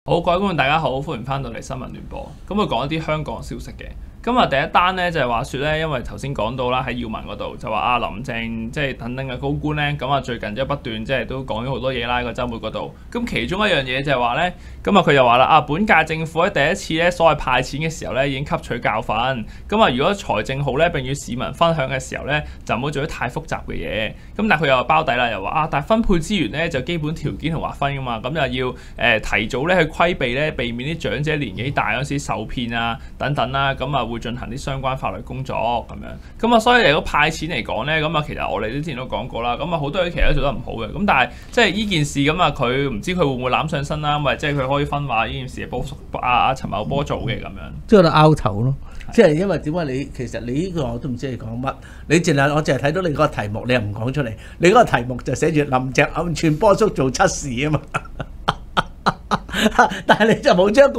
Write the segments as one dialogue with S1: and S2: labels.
S1: 好，各位觀眾大家好，歡迎翻到嚟新聞聯播。咁我講一啲香港消息嘅。今日第一單咧就係話説咧，因為頭先講到啦，喺要聞嗰度就話林鄭即係等等嘅高官咧，咁最近即係不斷即係都講咗好多嘢啦，個週末嗰度。咁其中一樣嘢就係話咧，佢又話啦，本屆政府喺第一次咧所謂派錢嘅時候咧已經吸取教訓。如果財政好咧並與市民分享嘅時候咧，就唔好做啲太複雜嘅嘢。但係佢又包底啦，又話但係分配資源咧就基本條件同劃分噶嘛，咁又要提早咧去規避咧，避免啲長者年紀大嗰時受騙啊等等啦，會進行啲相關法律工作咁所以嚟講派錢嚟講咧，其實我哋之前都講過啦，好多嘢其實都做得唔好嘅，但係即係呢件事佢唔知佢會唔會攬上身啦，即係佢可以分話呢件事係陳茂波做嘅咁樣，
S2: 即係拗頭咯，即係因為點解其實你呢個我都唔知你講乜，我淨係睇到你嗰個題目，你又唔講出嚟，你嗰個題目就寫住林鄭暗串波叔做測試啊嘛，但係你就冇將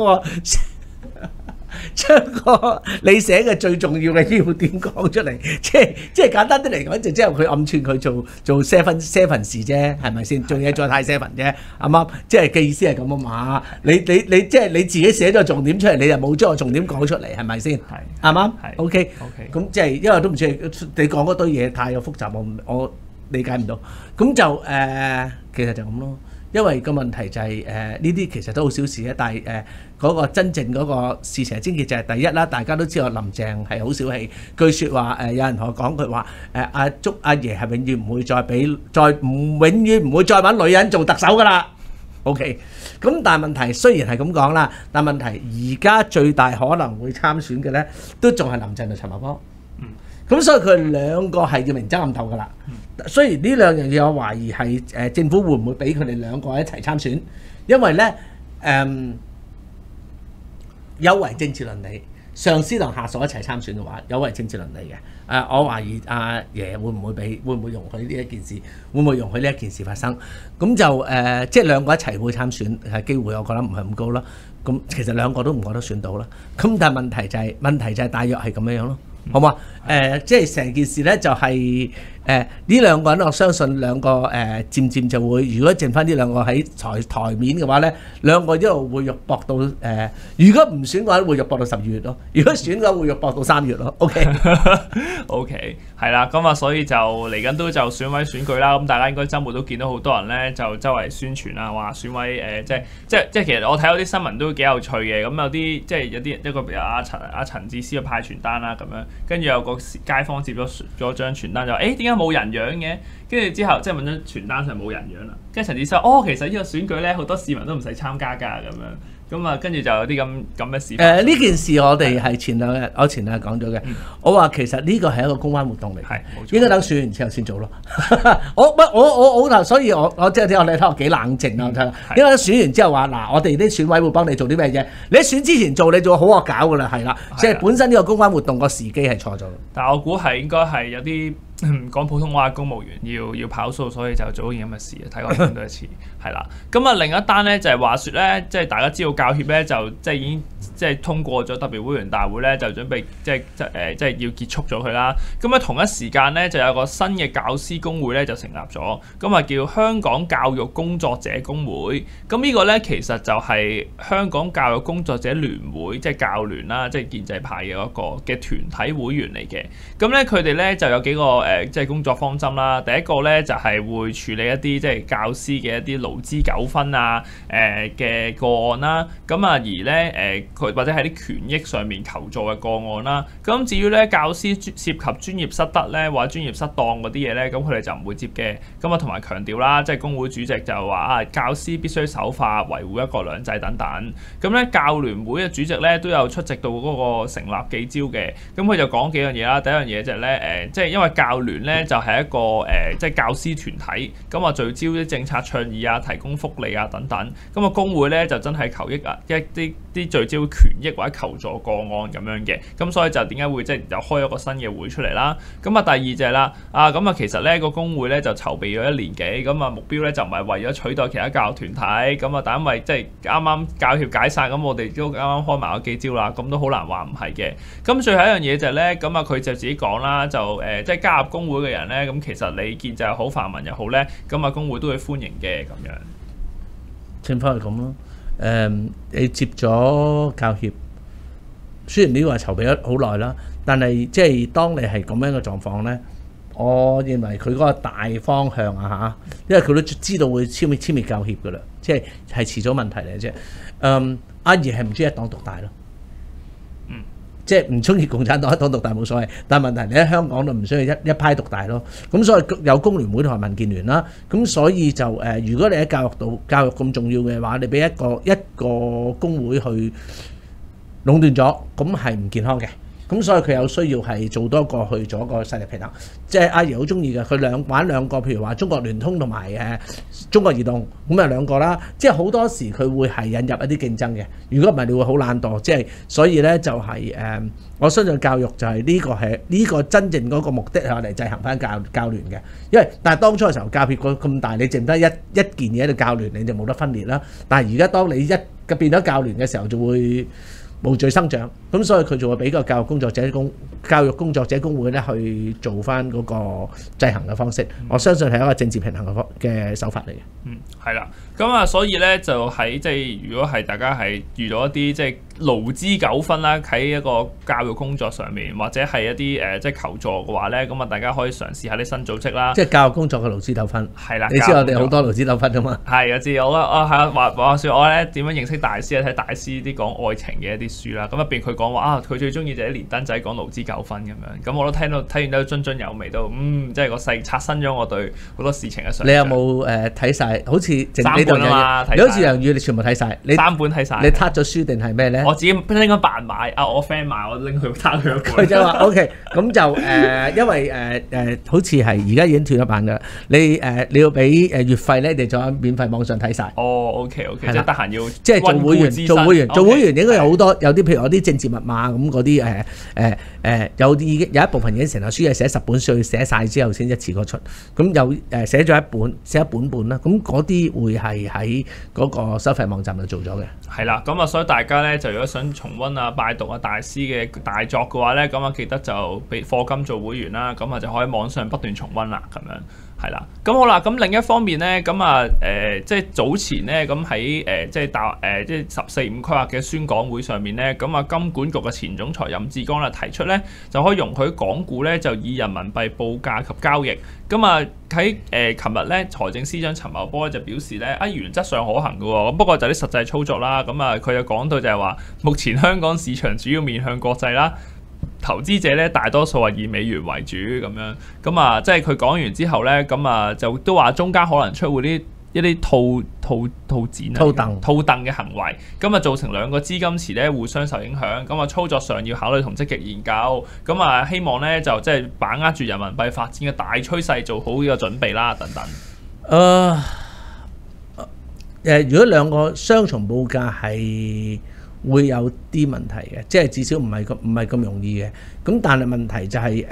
S2: 個你寫嘅最重要嘅要點講出嚟，即係簡單啲嚟講，就即係佢暗串佢做 seven 事啫，係咪先？做嘢再太 seven 啫，啱啱？即係嘅意思係咁啊嘛。你即係你自己寫咗重點出嚟，你又冇將個重點講出嚟，係咪先？係啱啱？OK。咁即係因為都唔知你講嗰堆嘢太過複雜，我理解唔到。咁就其實就咁咯。因為個問題就係呢啲其實都好小事嘅，但係嗰個真正嗰個事情嘅症結就係第一啦，大家都知道林鄭係好小氣，據説話有人同我講佢話阿爺係永遠唔會永遠唔會再揾女人做特首噶啦。OK， 咁但係問題雖然係咁講啦，但係問題而家最大可能會參選嘅咧，都仲係林鄭同陳茂波。咁所以佢兩個係要明爭暗鬥噶啦。雖然呢兩樣嘢我懷疑係政府會唔會俾佢哋兩個一齊參選，因為咧有違政治倫理，上司同下屬一齊參選嘅話，有違政治倫理嘅。我懷疑阿爺會唔會容許呢一件事，會唔會容許呢一件事發生？咁就即係兩個一齊會參選係機會，我覺得唔係咁高啦。咁其實兩個都唔覺得選到啦。咁但係問題就係大約係咁樣咯。好嘛？即係成件事咧，就係呢兩個人，我相信兩個漸漸就會，如果剩翻呢兩個喺台面嘅話咧，兩個一路會肉搏到如果唔選嘅話，會肉搏到12月咯；如果選嘅話，會肉搏到3月咯。
S1: OK， 係啦，所以就嚟緊都就選委選舉啦。咁大家應該週末都見到好多人咧，就周圍宣傳啊，話選委即係其實我睇到啲新聞都幾有趣嘅。咁有啲即係有啲一個阿陳智思嘅派傳單啦咁樣。跟住有個街坊接咗張傳單就話：點解冇人樣嘅？跟住之後即係問咗傳單上冇人樣啦。跟住陳智思話：其實呢個選舉咧，好多市民都唔使參加㗎咁樣。跟住就有啲咁嘅事。
S2: 呢件事我哋係前兩日講咗嘅。我話其實呢個係一個公關活動嚟，應該等選完之後先做咯。所以我即係你睇我幾冷靜啊！因為選完之後話嗱，我哋啲選委會幫你做啲咩嘢？你喺選之前做，你做好惡搞㗎啦，係啦。即係本身呢個公關活動個時機係錯咗。
S1: 但係我估係應該係有啲講普通話嘅公務員要跑數，所以就做件咁嘅事啊！睇過咁多次，係啦。另一單咧就係話説咧，即係大家知道教協咧就即係已經即係通過咗特別會員大會咧，就準備即係要結束咗佢啦。同一時間咧就有個新嘅教師公會咧就成立咗，叫香港教育工作者公會。呢個咧其實就係香港教育工作者聯會，即係教聯啦，即係建制派嘅一個嘅團體會員嚟嘅。佢哋咧就有幾個即係工作方針啦。第一個咧就係會處理一啲即係教師嘅一啲勞資糾紛啊嘅個案啦。而咧佢或者喺啲權益上面求助嘅個案啦。至於咧教師涉及專業失德咧或者專業失當嗰啲嘢咧，佢哋就唔會接嘅。同埋強調啦，即係工會主席就話教師必須守法、維護一國兩制等等。教聯會嘅主席咧都有出席到嗰個成立記招嘅。佢就講幾樣嘢啦。第一樣嘢就係咧即係因為教聯咧就係一個即係教師團體，聚焦啲政策倡議啊、提供福利啊等等。工會咧就真係求益啊，一啲聚焦權益或者求助個案咁樣嘅。所以就點解會即係又開一個新嘅會出嚟啦？第二就係啦，其實咧個工會咧就籌備咗1年幾，目標咧就唔係為咗取代其他教育團體，但因為即係啱啱教協解散，我哋都啱啱開埋個記招啦，都好難話唔係嘅。最後一樣嘢就係咧，佢就自己講啦，就即係加入工會嘅人咧，其實你建制又好、泛民又好咧，工會都會歡迎嘅咁樣。
S2: 情況係咁咯。 你接咗教協，雖然呢個係籌備咗好耐啦，但係即係當你係咁樣嘅狀況咧，我認為佢嗰個大方向啊嚇，因為佢都知道會殲滅教協噶啦，即係遲早問題嚟嘅啫。阿爺係唔中意一黨獨大咯。即係唔中意共產黨一黨獨大冇所謂，但係問題你喺香港都唔需要一派獨大咯。咁所以有工聯會同埋民建聯啦。咁所以就如果你喺教育咁重要嘅話，你俾一個工會去壟斷咗，咁係唔健康嘅。咁所以佢有需要係做多個去做一個勢力平衡。即係阿爺好中意嘅，佢玩兩個，譬如話中國聯通同埋中國移動，咁啊兩個啦。即係好多時佢會係引入一啲競爭嘅。如果唔係，你會好懶惰。即係所以咧就係我相信教育就係呢個真正嗰個目的係我哋制衡翻教聯嘅。因為但係當初嘅時候教協咁大，你淨得一件嘢喺度教聯，你就冇得分裂啦。但係而家當你變咗教聯嘅時候，就會無序生長，咁所以佢就會俾個教育工作者工會咧去做翻嗰個制衡嘅方式。我相信係一個政治平衡嘅手法嚟嘅。
S1: 係啦，咁啊，所以咧就喺即係如果係大家係遇到一啲即係勞資糾紛啦，喺一個教育工作上面，或者係一啲即係求助嘅話咧，咁啊大家可以嘗試下啲新組織啦。
S2: 即係教育工作嘅勞資糾紛。係啦，你知我哋好多勞資糾紛㗎嘛？係，
S1: 我知。我係啊，話説我咧點樣認識大師咧？睇大師啲講愛情嘅一啲書啦，咁入邊佢講話啊，佢最中意就係啲連登仔講勞資糾紛咁樣。咁我都睇完都津津有味，都即係個細刷新咗我對好多事情嘅想像。你
S2: 有冇睇晒？好似
S1: 3本啊嘛，
S2: 你好似楊宇，你全部睇晒。你
S1: 3本睇晒。
S2: 你撻咗書定係咩咧？
S1: 我自己應該扮買啊，我 friend 買，我拎去攤佢。
S2: 佢就話 OK， 咁就因為好似係而家已經斷咗版㗎啦。你要俾月費咧，你就喺免費網上睇晒。
S1: 哦 OK， 即係得閒要
S2: 即係做會員應該有好多有啲譬如有啲政治密碼咁嗰啲有一部分已經成套書係寫10本書，寫晒之後先一次過出。咁有寫咗一本啦。咁嗰啲會係喺嗰個收費網站度做咗嘅。
S1: 係啦，咁啊，所以大家咧就如果想重溫啊、拜讀啊大師嘅大作嘅話咧，咁啊記得就俾課金做會員啦，咁啊就可以網上不斷重溫啦，咁樣係啦。咁好啦，咁另一方面咧，咁啊即係早前咧，咁喺即係即係14.5規劃嘅宣講會上面咧，咁啊金管局嘅前總裁任志剛啦提出咧，就可以容許港股咧就以人民幣報價及交易。咁啊喺琴日咧，財政司長陳茂波就表示咧，原則上可行嘅喎，不過就啲實際操作啦。咁啊，佢又講到就係話，目前香港市場主要面向國際啦，投資者咧大多數係以美元為主咁樣。咁啊，即係佢講完之後咧，咁啊就都話中間可能出會一啲套凳嘅行為，咁啊造成兩個資金池咧互相受影響，咁啊操作上要考慮同積極研究，咁啊希望咧就即係把握住人民幣發展嘅大趨勢，做好呢個準備啦，等等。
S2: 如果兩個雙重報價係會有啲問題嘅，即係至少唔係咁容易嘅。咁但係問題就係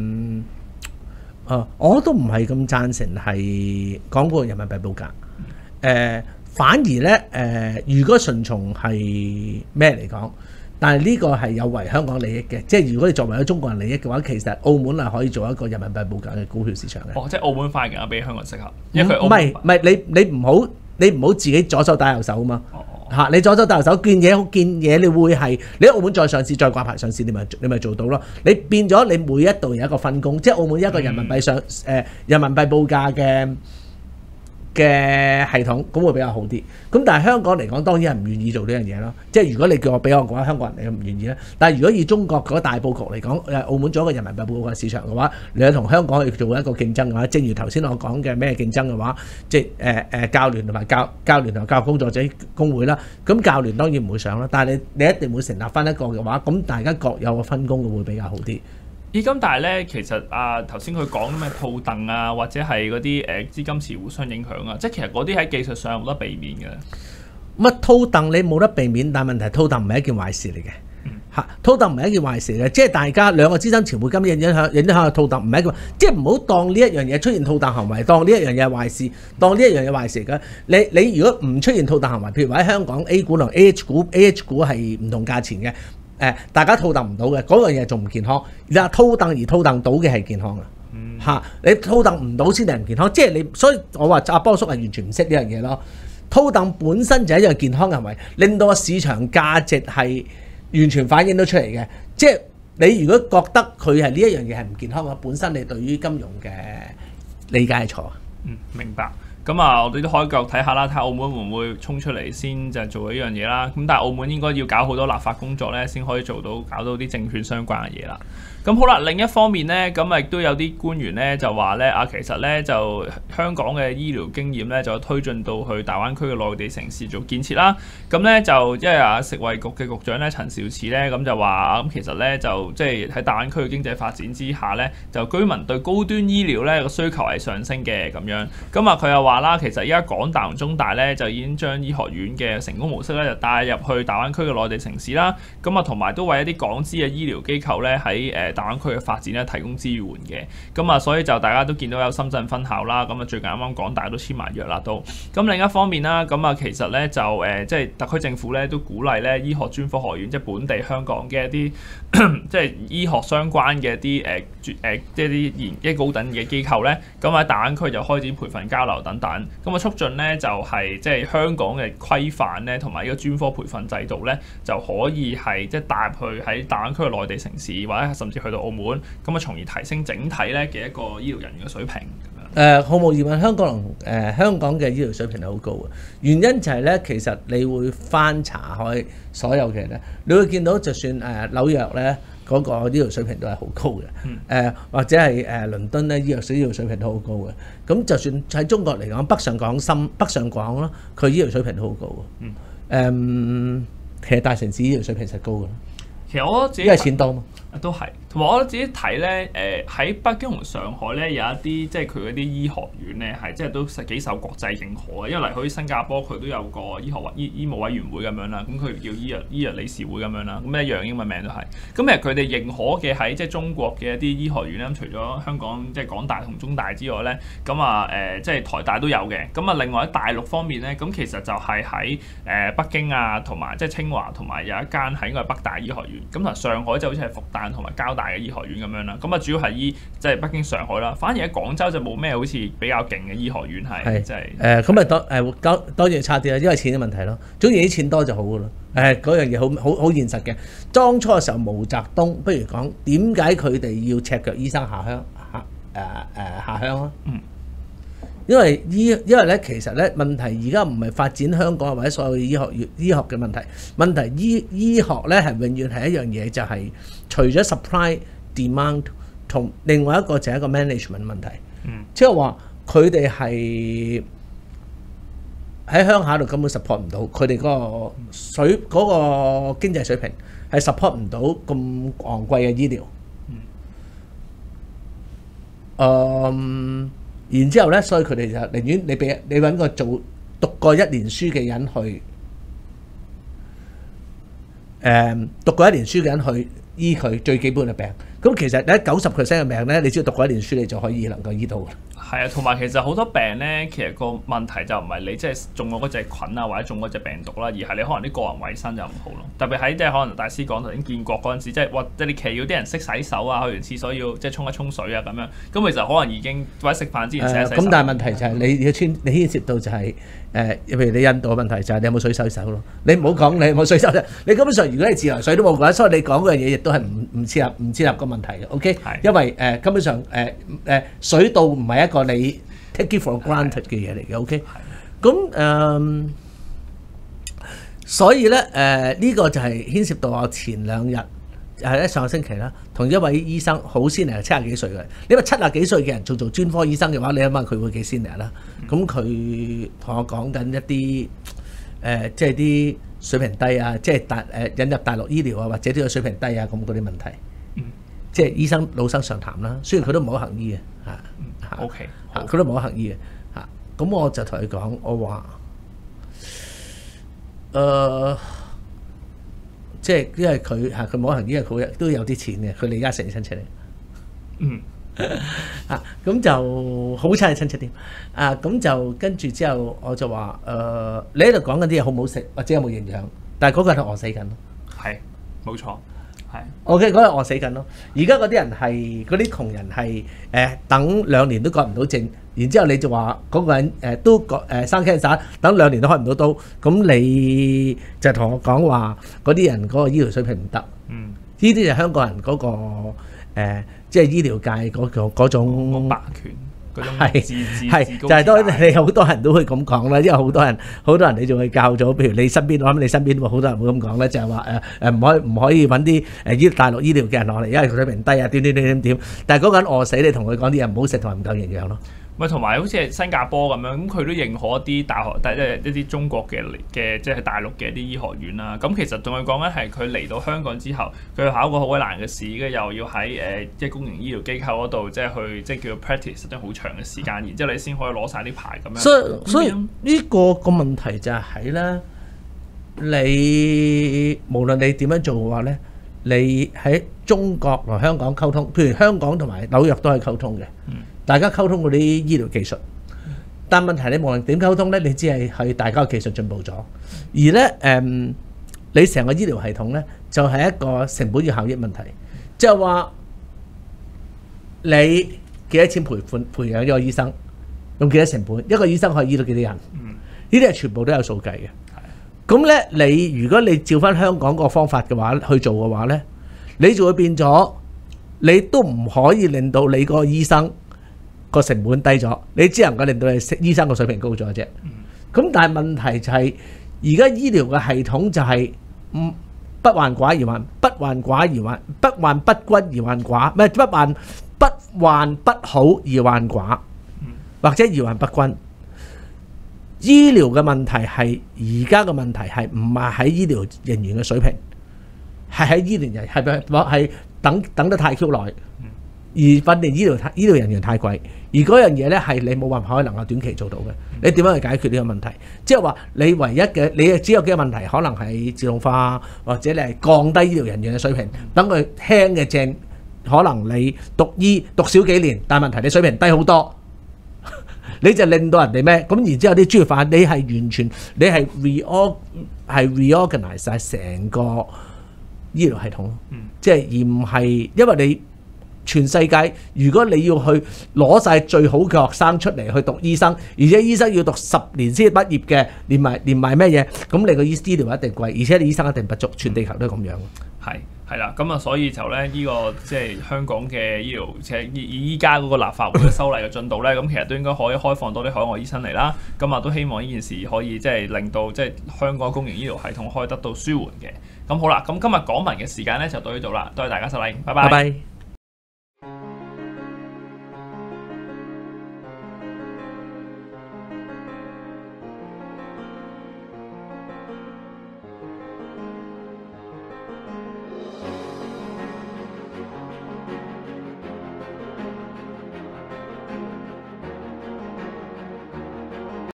S2: 我都唔係咁贊成係講嗰個人民幣報價。反而咧如果順從係咩嚟講？但係呢個係有違香港利益嘅，即係如果你作為咗中國人利益嘅話，其實澳門係可以做一個人民幣報價嘅股票市場嘅。即係澳門反而更加比香港適合，因為佢唔係你唔好自己左手打右手啊嘛。你左手打右手，見嘢你會係你喺澳門再上市再掛牌上市，你咪做到咯。你變咗你每一度有一個分工，即係澳門一個人民幣人民幣報價嘅系統，咁會比較好啲。咁但係香港嚟講，當然係唔願意做呢樣嘢咯。即係如果你叫我俾我嘅話，香港人你唔願意啦。但係如果以中國嗰個大佈局嚟講，澳門做一個人民幣報價市場嘅話，你同香港去做一個競爭嘅話，正如頭先我講嘅咩競爭嘅話，即係教聯同埋教聯同教育工作者工會啦。咁教聯當然唔會上啦，但係你一定會成立翻一個嘅話，咁大家各有個分工嘅會比較好啲。
S1: 咁但係咧，其實頭先佢講咩套凳啊，或者係嗰啲資金池互相影響啊，即係其實嗰啲喺技術上有冇得避免嘅。乜
S2: 套凳你冇得避免，但係問題套凳唔係一件壞事嚟嘅。套凳唔係一件壞事嘅，即係大家兩個資金池會咁影響套凳，唔係一個，即係唔好當呢一樣嘢出現套凳行為，當呢一樣嘢係壞事，當呢一樣嘢壞事嘅。你如果唔出現套凳行為，譬如話喺香港 A 股同 AH 股係唔同價錢嘅。大家套凳唔到嘅嗰樣嘢仲唔健康？你話套凳而套凳到嘅係健康你套凳唔到先係唔健康。即係你，所以我話阿波叔係完全唔識呢樣嘢咯。 套戥本身就係一樣健康嘅行為，令到個市場價值係完全反映到出嚟嘅。即係你如果覺得佢係呢一樣嘢係唔健康嘅，本身你對於金融嘅理解係錯。
S1: 明白。咁啊，我哋都可以繼續睇下啦，睇下澳門會唔會衝出嚟先就做呢樣嘢啦。咁但係澳門應該要搞好多立法工作咧，先可以搞到啲證券相關嘅嘢啦。咁好啦，另一方面咧，咁亦都有啲官員咧就話咧其實咧就香港嘅醫療經驗咧就推進到去大灣區嘅內地城市做建設啦。咁咧就即係食衛局嘅局長咧陳肇始咧咁就話咁其實咧就即係喺大灣區嘅經濟發展之下咧，就居民對高端醫療咧個需求係上升嘅咁樣。咁啊佢又話啦，其實而家港大同中大咧就已經將醫學院嘅成功模式咧就帶入去大灣區嘅內地城市啦。咁啊同埋都為一啲港資嘅醫療機構咧喺大灣區嘅發展咧提供資源嘅。咁啊所以就大家都見到有深圳分校啦。咁啊最近啱啱港大都簽埋約啦都。咁另一方面啦，咁啊其實咧就即係特區政府咧都鼓勵咧醫學專科學院，即係本地香港嘅一啲即係醫學相關嘅一啲即係啲高等嘅機構咧，咁喺大灣區就開展培訓交流等等。咁啊促進咧就係即係香港嘅規範咧，同埋呢個專科培訓制度咧，就可以係即係帶入去喺大灣區嘅內地城市，或者甚至去到澳門，咁啊從而提升整體咧嘅一個醫療人員嘅水平咁樣。
S2: 毫無疑問，香港嘅醫療水平係好高嘅。原因就係咧，其實你會翻查開所有嘅咧，你會見到就算紐約咧嗰個醫療水平都係好高嘅。或者係倫敦咧醫療水平都好高嘅。咁就算喺中國嚟講，北上廣咯，佢醫療水平都好高嘅。其實大城市醫療水平實高嘅。
S1: 其實我覺得自己
S2: 因為錢多嘛。
S1: 都係，同埋我覺得自己睇咧，喺北京同上海咧有一啲即係佢嗰啲醫學院咧係即係都幾受國際認可嘅，因為嚟好似新加坡佢都有個醫務委員會咁樣啦，咁佢叫醫藥理事會咁樣啦，咁一樣英文名都係。咁其實佢哋認可嘅喺即係中國嘅一啲醫學院咧，除咗香港即係港大同中大之外咧，咁啊即係台大都有嘅。咁啊另外喺大陸方面咧，咁其實就係喺北京啊，同埋即係清華，同埋有一間係應該係北大醫學院。咁同上海就好似係復旦同埋交大嘅醫學院咁樣啦，咁啊主要係即係北京、上海啦，反而喺廣州就冇咩好似比較勁嘅醫學院係，即係
S2: 咁啊當然差啲啦，因為錢嘅問題咯。總之啲錢多就好噶啦，嗰樣嘢好現實嘅。當初嘅時候，毛澤東不如講點解佢哋要赤腳醫生下鄉啊？因為咧，其實咧問題而家唔係發展香港或者所有醫學嘅問題，問題醫學咧係永遠係一樣嘢，就係除咗 supply demand 同另外一個就係一個 management 問題。即係話佢哋係喺鄉下度根本 support 唔到，佢哋嗰個經濟水平係 support 唔到咁昂貴嘅醫療。然之後咧，所以佢哋就寧願你揾個讀過1年書嘅人去，讀過1年書嘅人去醫佢最基本嘅病。咁其實咧90% 嘅病咧，你只要讀過1年書，你就可以能夠醫到。
S1: 係啊，同埋其實好多病咧，其實個問題就唔係你即係中咗嗰隻菌啊，或者中嗰隻病毒啦，而係你可能啲個人衞生就唔好咯。特別喺即係可能大師講頭先建國嗰陣時，即係你期要啲人識洗手啊，去完廁所要即係沖一沖水啊咁樣。咁其實可能已經或者食飯之前洗一洗手。
S2: 咁但係問題就係你牽涉到就係譬如你印度嘅問題就係你有冇水洗手咯。你唔好講你有冇水洗手，你根本上如果你自來水都冇嘅話，所以你講嗰樣嘢亦都係唔切合個問題嘅。OK，因為根本上水道唔係一個你 take it for granted 嘅嘢嚟嘅。OK，咁所以咧呢個就係牽涉到我前2日喺上個星期啦，同一位醫生好 senior 70幾歲嘅。你話70幾歲嘅人仲做專科醫生嘅話，你諗下佢會幾 senior 啦？咁佢同我講緊一啲即係啲水平低啊，即係引入大陸醫療啊，或者呢個水平低啊咁嗰啲問題。即係醫生老生常談啦，雖然佢都唔好行醫嘅
S1: OK，
S2: 佢都唔好行醫嘅咁我就同佢講，我話即係因為佢冇行醫，因為佢都有啲錢嘅，佢李嘉誠親戚嚟。咁就好差嘅親戚添。咁就跟住之後，我就話你喺度講緊啲嘢好唔好食，或者有冇營養？但係嗰個人係餓死緊咯。
S1: 係冇錯。
S2: OK， 嗰日餓死緊咯。而家嗰啲人係嗰啲窮人係等2年都割唔到症，然之後你就話嗰個人都生 cancer，等2年都開唔到刀，咁你就同我講話嗰啲人嗰個醫療水平唔得。呢啲就係香港人嗰個即係醫療界嗰種
S1: 霸權。
S2: 係就係當你好多人都會咁講啦，因為好多人你仲會教咗，譬如你身邊，我諗你身邊好多人會咁講咧，就係話唔可以揾啲大陸醫療嘅人落嚟，因為佢水平低啊，點，但係嗰個人餓死，你同佢講啲嘢唔好食同埋唔夠營養咯。
S1: 咪同埋好似係新加坡咁樣，咁佢都認可一啲大學，即係一啲中國嘅即係大陸嘅一啲醫學院啦。咁其實仲係講緊係佢嚟到香港之後，佢考個好鬼難嘅試，跟住又要喺即係公營醫療機構嗰度即係去即係叫做 practice 真係好長嘅時間，然之後你先可以攞晒啲牌咁樣。
S2: 所以呢個問題就係咧，你無論你點樣做嘅話咧，你喺中國同香港溝通，譬如香港同埋紐約都係溝通嘅。大家溝通嗰啲醫療技術，但問題你無論點溝通咧，你只係大家嘅技術進步咗，而咧你成個醫療系統咧就係一個成本與效益問題，即係話你幾多錢培養一個醫生，用幾多成本，一個醫生可以醫到幾多人？呢啲係全部都有數計嘅。咁咧，你如果你照翻香港個方法嘅話去做嘅話咧，你就會變咗，你都唔可以令到你個醫生個成本低咗，你只能夠令到你醫生個水平高咗啫。咁但係問題就係而家醫療嘅系統就係不患寡而患，不患寡而患，不患不均而患寡，唔係不患不好而患寡，或者而患不均。醫療嘅問題係而家嘅問題係唔係喺醫療人員嘅水平，係喺醫療人係等得太 Q 耐。而訓練醫療人員太貴，而嗰樣嘢咧係你冇辦法可能夠短期做到嘅。你點樣去解決呢個問題？即係話你唯一嘅，你只有幾個問題，可能係自動化，或者你係降低醫療人員嘅水平，等佢輕嘅症，可能你讀少幾年，但係問題你水平低好多，你就令到人哋咩？咁然之後啲專業化，你係完全你係 reorganize 晒成個醫療系統，即係而唔係因為你。全世界，如果你要去攞晒最好嘅學生出嚟去讀醫生，而且醫生要讀10年先畢業嘅，連埋咩嘢，咁你個醫療一定貴，而且你醫生一定不足，全地球都係咁樣。
S1: 係啦，咁啊，所以就咧呢個即係香港嘅醫療，即係依家嗰個立法會嘅修例嘅進度咧，咁其實都應該可以開放多啲海外醫生嚟啦。咁啊，都希望呢件事可以即係令到即係香港公營醫療系統可以得到舒緩嘅。咁好啦，咁今日港聞嘅時間咧就到呢度啦，多謝大家收睇，拜拜。